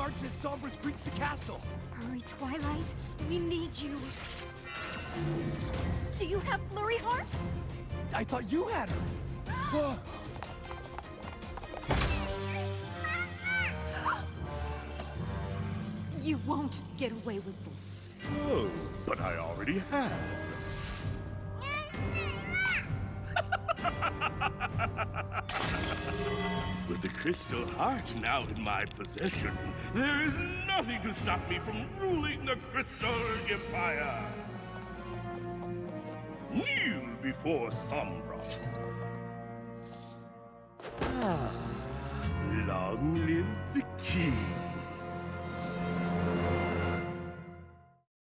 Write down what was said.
guard says Sombra's breached the castle. Hurry, Twilight. We need you. Do you have Flurry Heart? I thought you had her. You won't get away with this. Oh, but I already have. With the crystal heart now in my possession, there is nothing to stop me from ruling the Crystal Empire. Kneel before Sombra. Long live the king.